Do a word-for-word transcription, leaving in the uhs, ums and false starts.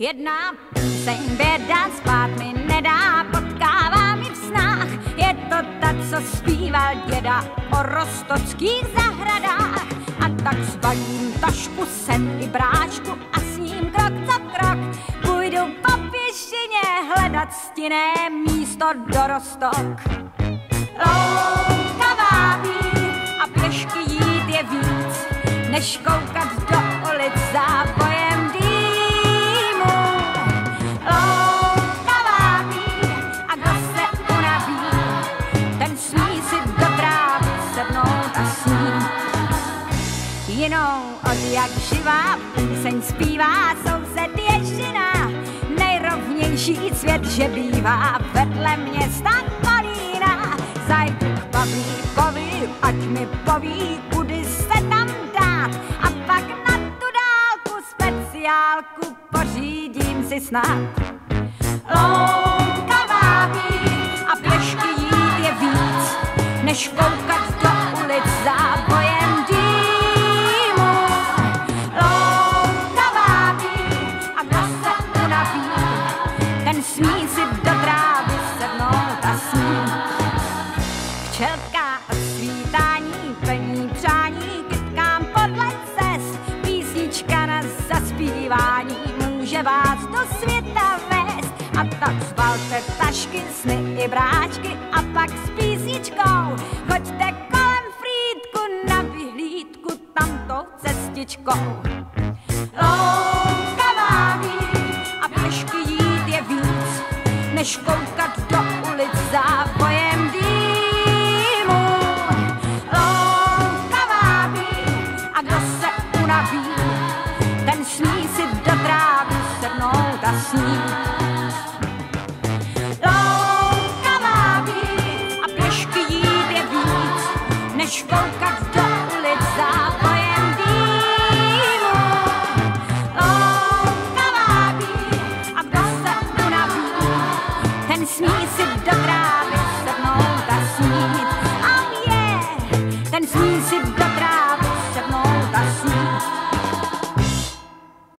Jedna píseň běda spát mi nedá, potkává mi v snách. Je to ta, co zpíval děda o roztockých zahradách. A tak zbalím tašku, sem i bráčku a s ním krok za krok půjdu po pěšině hledat stinné místo do Roztok. Louka vábí a pěšky jít je víc, než koukat do ulic zápojem dýmu. Louka vábí a kdo se unaví, ten smí si do trávy sednout a snít. Jinou od jak živá píseň zpívá soused Ježina, nejrovnější svět, že bývá vedle města Kolína. Zajdu k Pavlíkovi, ať mi poví, kudy se tam dát, a pak na tu dálku speciálku pořídím si snad. Louka vábí a pěšky jít je víc, než koukat do ulic zápojem dýmu. Louka vábí a kdo se unaví, ten smí si do trávy sednout a snít. Včelka od svítání plní přání, kytkám podle cest, písnička na zaspívání může vás do světa vést. A tak zbalte tašky, sny i bráčky a pak s písničkou choďte kolem Frýdku na vyhlídku tamtou cestičkou. Louka vábí a pěšky jít je víc, než koukat do ulic zápojem dýmu. Louka vábí a kdo se unaví, ten smí si do trávy sednout a snít. Louka vábí a pěšky jít je víc, než koukat do ulic zápojem dýmu. Louka vábí a kdo se unaví, ten smí si do trávy sednout a snít. Oh yeah, ten smí si